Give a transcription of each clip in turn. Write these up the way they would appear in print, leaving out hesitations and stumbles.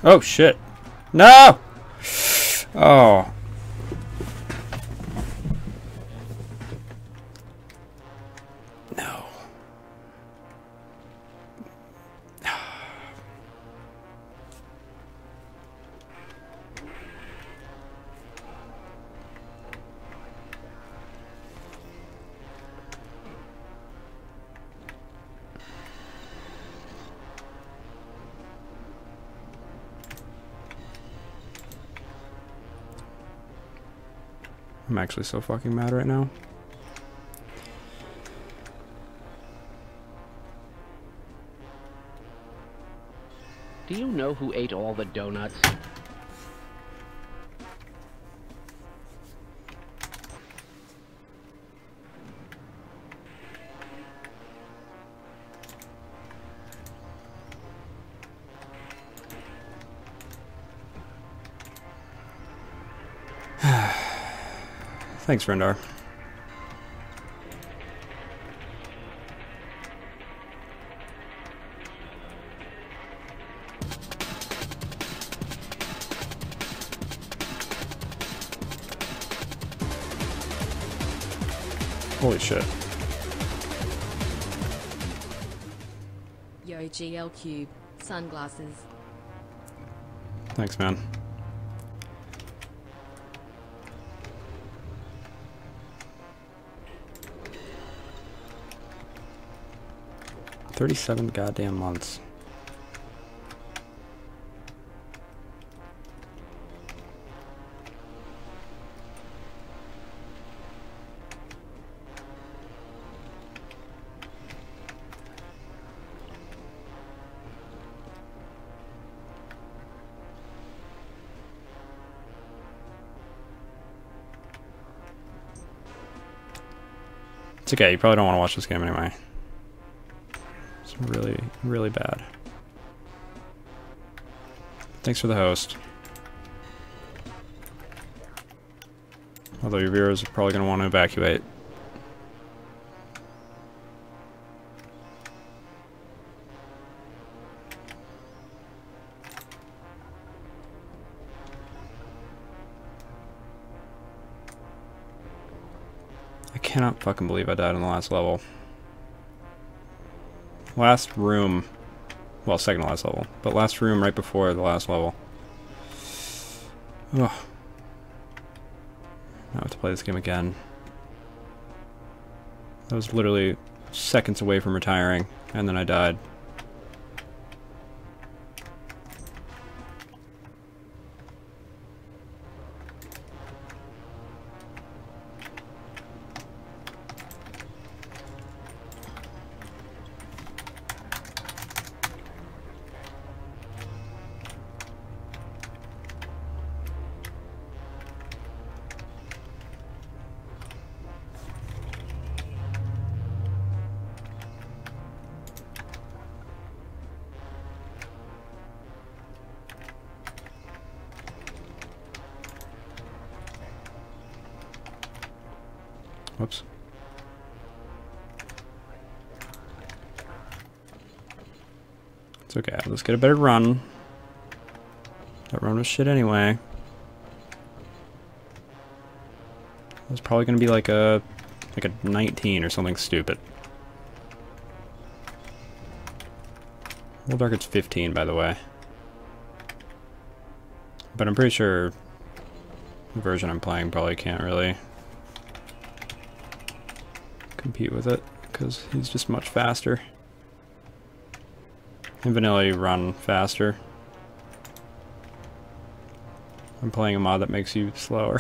Oh shit. No! Oh. No. I'm actually so fucking mad right now. Do you know who ate all the donuts? Thanks, Rendar. Holy shit. Yo, GL Cube. Sunglasses. Thanks, man. $37 goddamn months. It's okay, you probably don't want to watch this game anyway. It's really, really bad. Thanks for the host. Although your viewers are probably going to want to evacuate. I cannot fucking believe I died in the last level. Last room. Well, second to last level. But last room right before the last level. Ugh. Now I have to play this game again. I was literally seconds away from retiring, and then I died. Whoops. It's okay, let's get a better run. That run was shit anyway. It was probably gonna be like a 19 or something stupid. World record's 15, by the way. But I'm pretty sure the version I'm playing probably can't really compete with it, because he's just much faster. In vanilla you run faster. I'm playing a mod that makes you slower.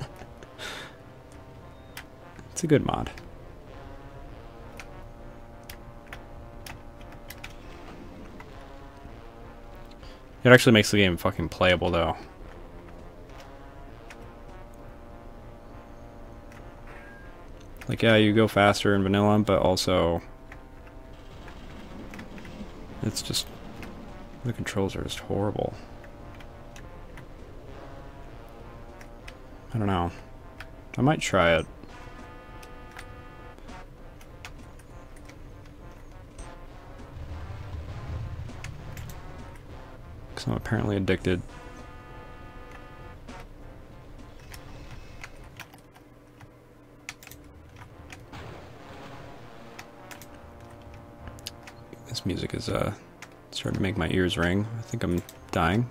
It's a good mod. It actually makes the game fucking playable though. Like, yeah, you go faster in vanilla, but also it's just, the controls are just horrible. I don't know. I might try it. Because I'm apparently addicted. This music is starting to make my ears ring. I think I'm dying.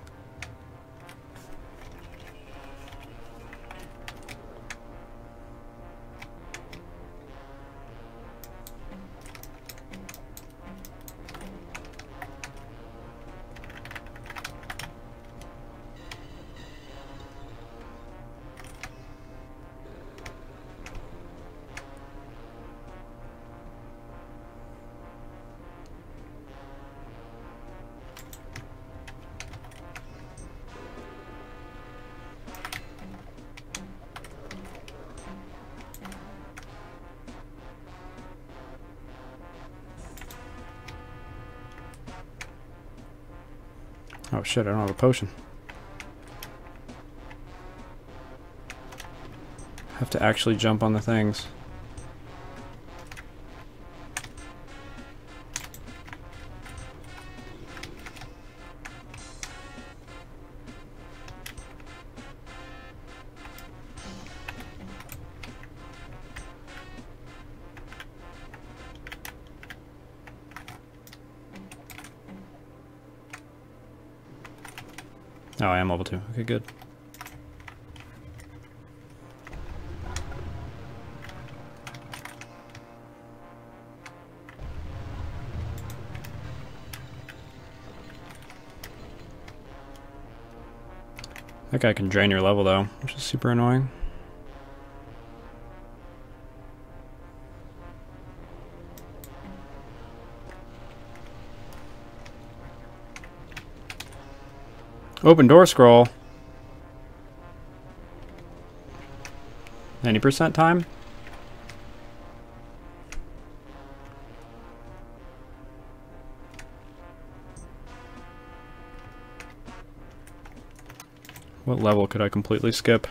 Oh shit, I don't have a potion. I have to actually jump on the things. Oh, I am level 2. Okay, good. That guy can drain your level though, which is super annoying. Open door scroll. 90% time? What level could I completely skip?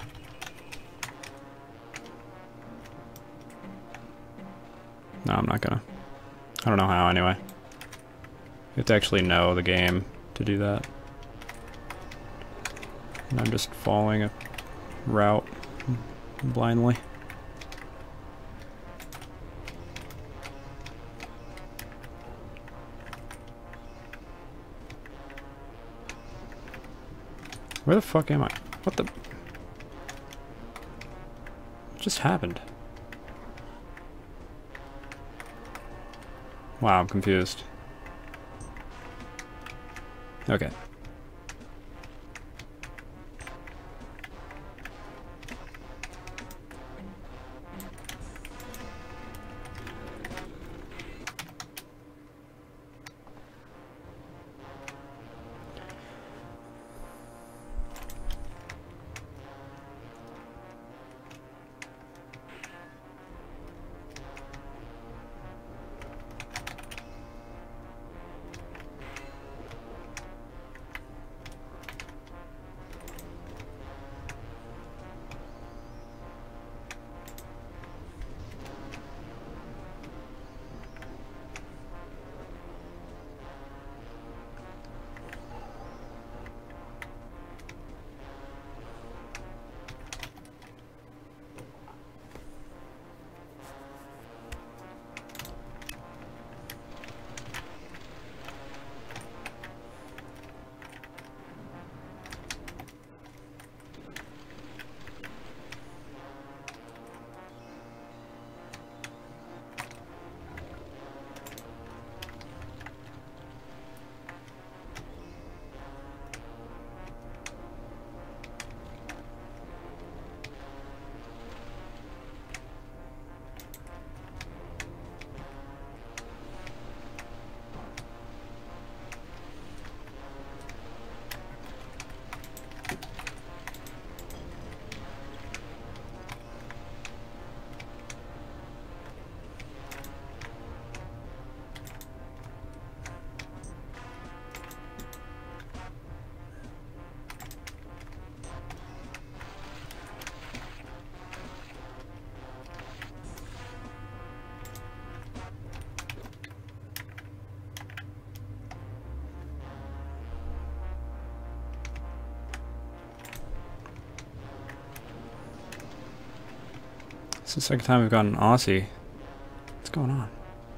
No, I'm not gonna. I don't know how anyway. You have to actually know the game to do that. And I'm just following a route blindly. Where the fuck am I? What the? What just happened? Wow, I'm confused. Okay. It's the second time we've gotten Aussie. What's going on?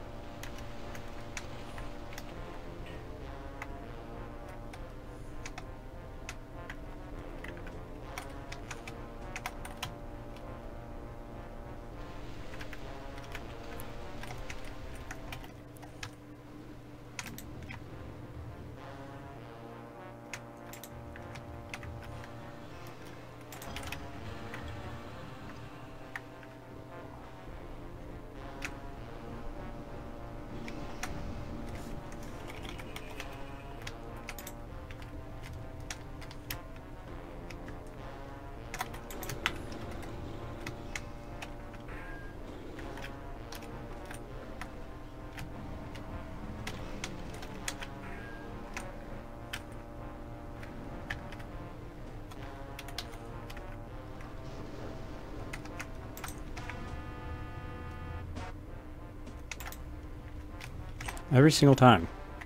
Every single time.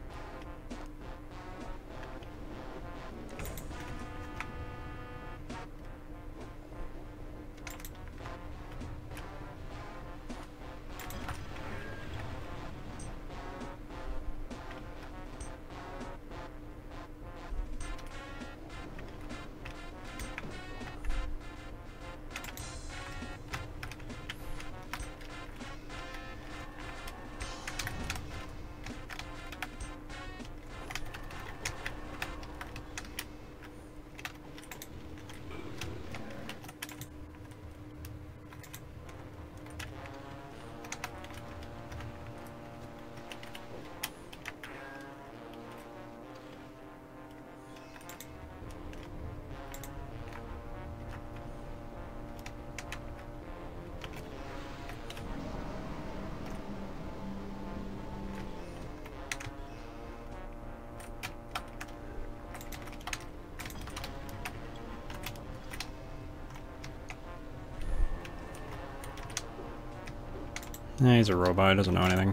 He's a robot, he doesn't know anything.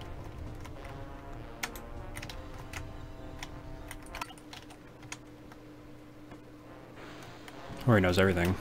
Or he knows everything.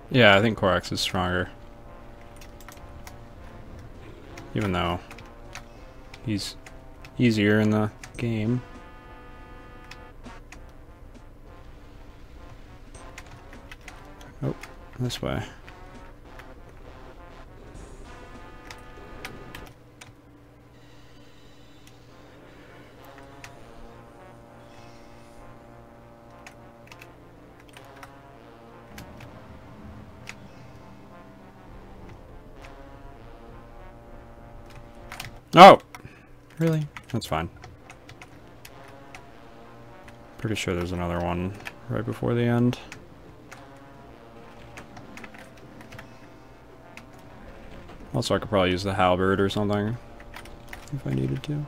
Yeah, I think Korax is stronger. Even though he's easier in the game. Oh, this way. Oh! Really? That's fine. Pretty sure there's another one right before the end. Also, I could probably use the halberd or something if I needed to.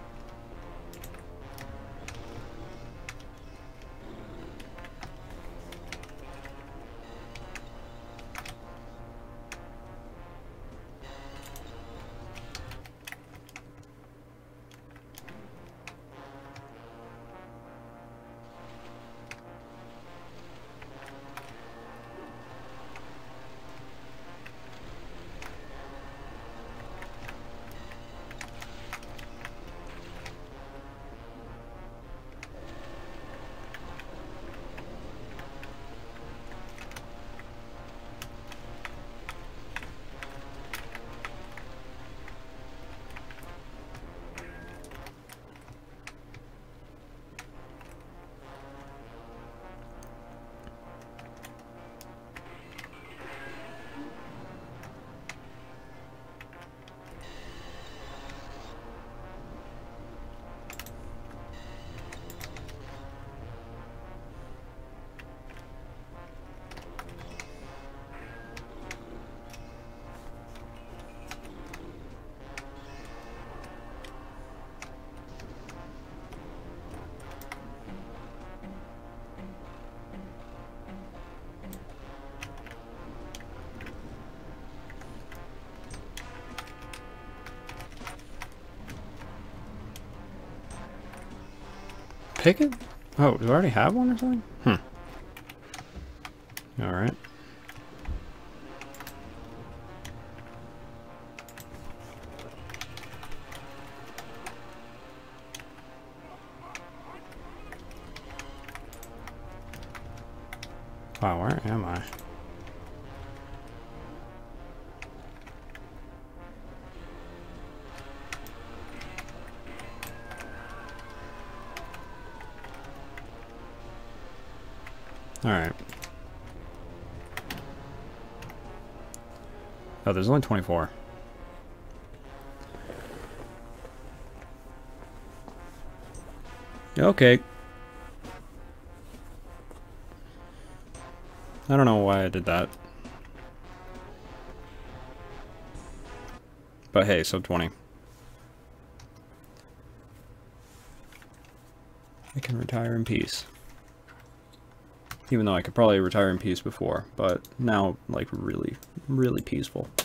Pick it? Oh, do I already have one or something? Alright. Wow, where am I? Alright. Oh, there's only 24. Okay. I don't know why I did that. But hey, sub 20. I can retire in peace. Even though I could probably retire in peace before, but now, like, really, really peaceful.